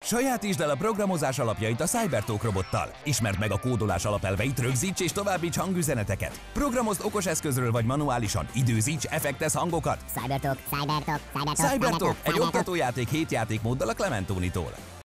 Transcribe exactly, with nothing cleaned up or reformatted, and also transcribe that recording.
Sajátítsd el a programozás alapjait a CyberTalk robottal. Ismerd meg a kódolás alapelveit, rögzíts és továbbíts hangüzeneteket. Programozd okos eszközről vagy manuálisan, időzíts, effektez hangokat. CyberTalk, CyberTalk, CyberTalk, CyberTalk, egy oktatójáték hét játékmóddal a Clementoni-tól.